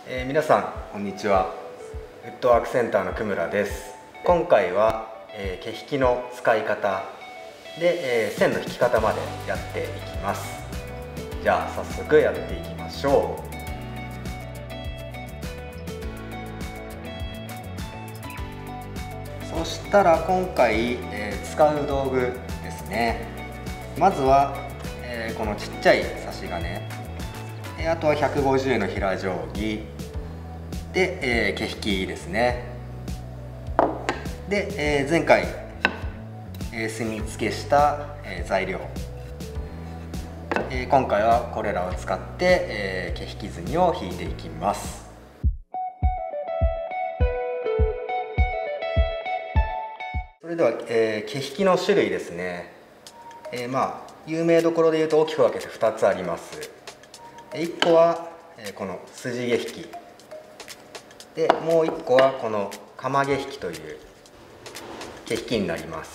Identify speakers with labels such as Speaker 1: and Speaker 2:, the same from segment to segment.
Speaker 1: 皆さんこんにちは。ウッドワークセンターの久村です。今回は、毛引きの使い方で、線の引き方までやっていきます。じゃあ早速やっていきましょう。そしたら今回、使う道具ですね。まずは、このちっちゃい差し金、あとは150円の平定規で、毛引きですね。で、前回、墨付けした、材料、今回はこれらを使って、毛引き墨を引いていきます。それでは、毛引きの種類ですね。有名どころでいうと大きく分けて2つあります。1個は、この筋毛引きで、もう1個はこの釜毛引きという毛引きになります。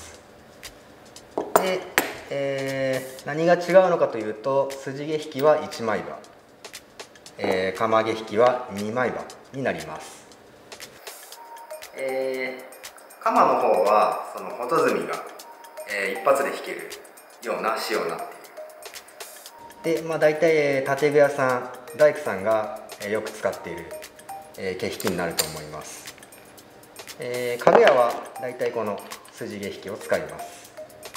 Speaker 1: で、何が違うのかというと、筋毛引きは1枚刃、釜毛引きは2枚刃になります。鎌の方はその細墨が、一発で引けるような仕様になっている。で、大体、建具屋さん、大工さんがよく使っている毛引きになると思います。家具屋は大体この筋毛引きを使います。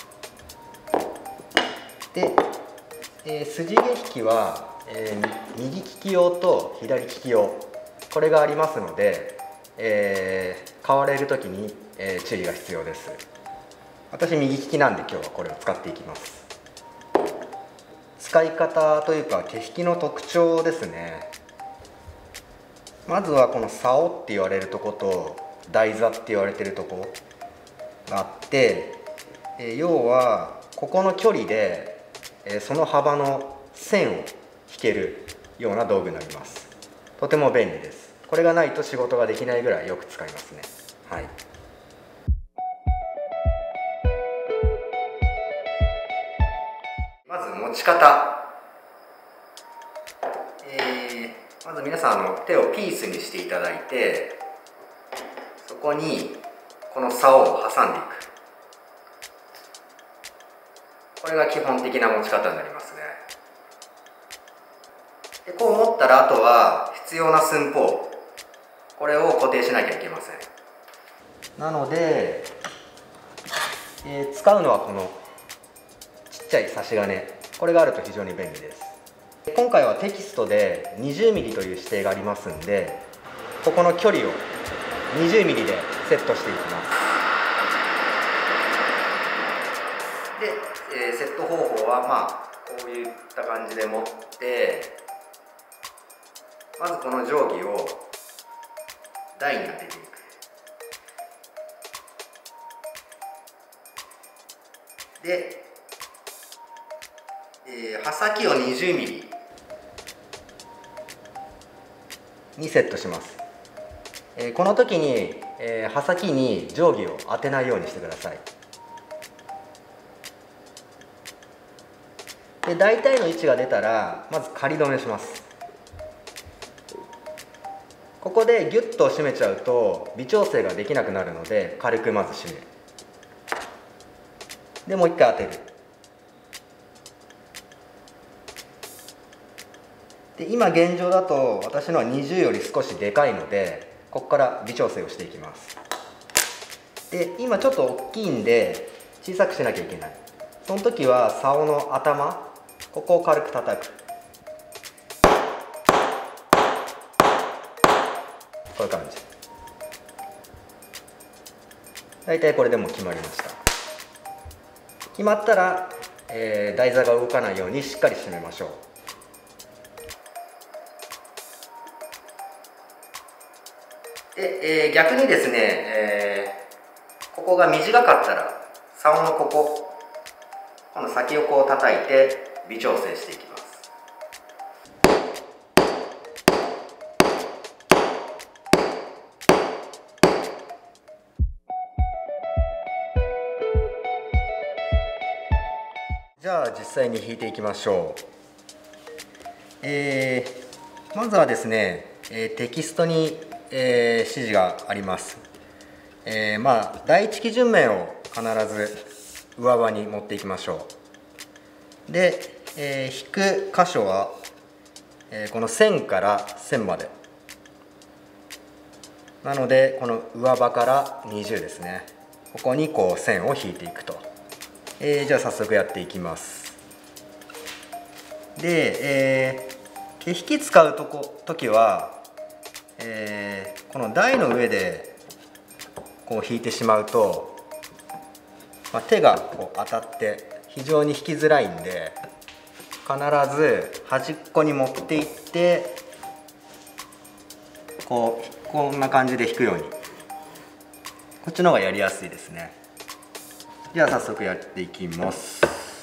Speaker 1: で、筋毛引きは、右利き用と左利き用、これがありますので、買われる時に、注意が必要です。私右利きなんで今日はこれを使っていきます。使い方というか毛引きの特徴ですね。まずはこの竿って言われるとこと台座って言われてるとこがあって、要はここの距離でその幅の線を引けるような道具になります。とても便利です。これがないと仕事ができないぐらいよく使いますね。はい。まず持ち方。まず皆さん手をピースにしていただいて、そこにこの竿を挟んでいく。これが基本的な持ち方になりますね。で、こう持ったらあとは必要な寸法、これを固定しなきゃいけません。なので、使うのはこのちっちゃい差し金、これがあると非常に便利です。今回はテキストで 20mm という指定がありますんで、ここの距離を 20mm でセットしていきます。で、セット方法はこういった感じで持って、まずこの定規を台に当てていく。で、刃先を 20mm にセットします。この時に、刃先に定規を当てないようにしてください。で、大体の位置が出たらまず仮止めします。ここでギュッと締めちゃうと微調整ができなくなるので、軽くまず締める。で、もう一回当てる。で、今現状だと私のは20より少しでかいので、ここから微調整をしていきます。で、今ちょっと大きいんで小さくしなきゃいけない。その時は竿の頭、ここを軽く叩く。こういう感じ。大体これでもう決まりました。決まったら、台座が動かないようにしっかり締めましょう。で、逆にですね、ここが短かったら竿のこの先をこう叩いて微調整していきます。じゃあ実際に引いていきましょう。まずはですね、 テキストに、指示があります。第一基準面を必ず上場に持っていきましょう。で、引く箇所は、この線から線までなので、この上場から20ですね、ここにこう線を引いていくと。じゃあ早速やっていきます。で、毛引き使う時は、この台の上でこう引いてしまうと、手がこう当たって非常に引きづらいんで、必ず端っこに持っていってこんな感じで引くように、こっちの方がやりやすいですね。では早速やっていきます。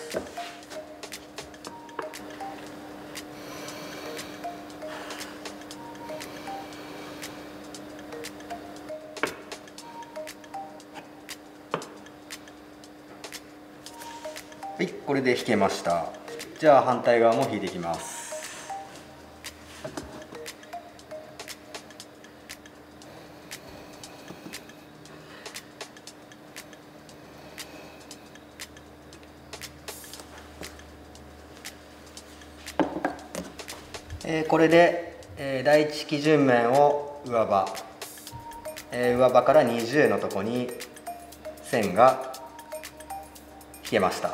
Speaker 1: はい、これで引けました。じゃあ反対側も引いていきます。これで、第一基準面を上場、上場から20のとこに線が引けました。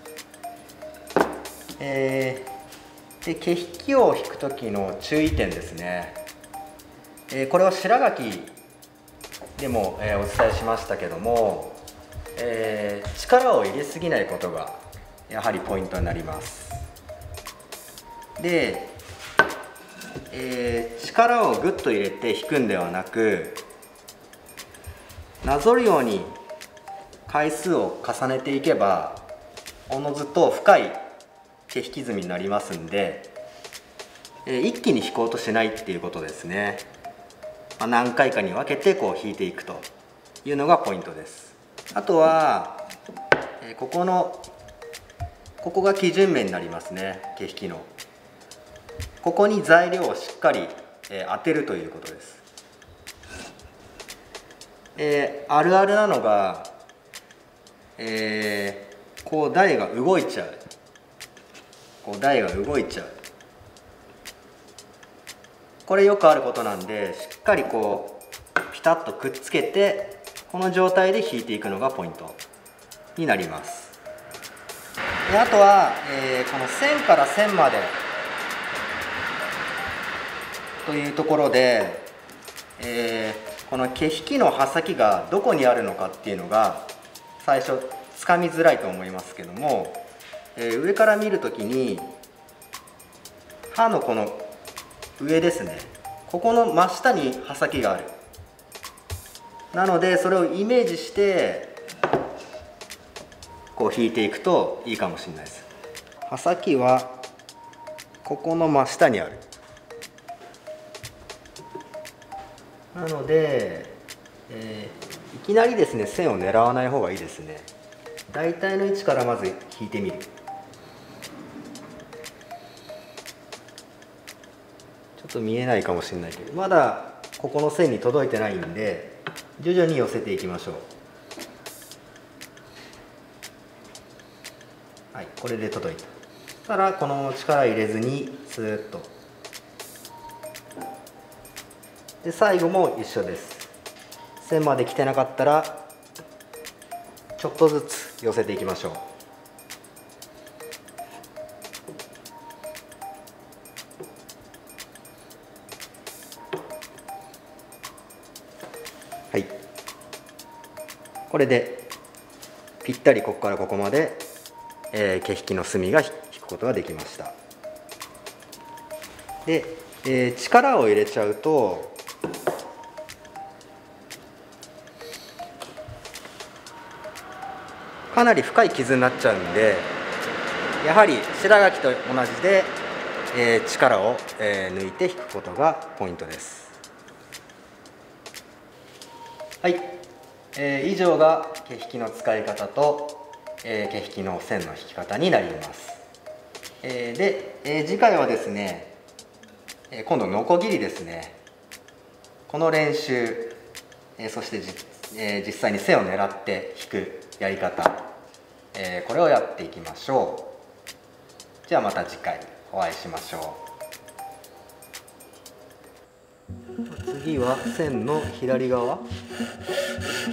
Speaker 1: で毛引きを引く時の注意点ですね。これは白垣でも、お伝えしましたけども、力を入れすぎないことがやはりポイントになります。で、力をグッと入れて引くんではなく、なぞるように回数を重ねていけばおのずと深い毛引き積みになりますんで、一気に引こうとしないっていうことですね。何回かに分けてこう引いていくというのがポイントです。あとは、ここが基準面になりますね。毛引きのここに材料をしっかり、当てるということです。あるあるなのが、こう台が動いちゃう、これよくあることなんで、しっかりこうピタッとくっつけて、この状態で引いていくのがポイントになります。であとは、この線から線までというところで、この毛引きの刃先がどこにあるのかっていうのが最初つかみづらいと思いますけども、上から見るときに刃のこの上ですね、ここの真下に刃先がある。なのでそれをイメージしてこう引いていくといいかもしれないです。刃先はここの真下にある。なので、いきなりですね線を狙わない方がいいですね。大体の位置からまず引いてみる。ちょっと見えないかもしれないけど、まだここの線に届いてないんで徐々に寄せていきましょう。はい、これで届いた。そしたらこの力入れずにスーッと、で最後も一緒です。線まで来てなかったらちょっとずつ寄せていきましょう。はい、これでぴったりここからここまで、毛引きの隅が引くことができました。で、力を入れちゃうとかなり深い傷になっちゃうんで、やはり白垣と同じで、力を、抜いて引くことがポイントです。はい、以上が毛引きの使い方と、毛引きの線の引き方になります。で、次回はですね、今度ノコギリですね。 この練習、そして実際に背を狙って弾くやり方、これをやっていきましょう。じゃあまた次回お会いしましょう。次は線の左側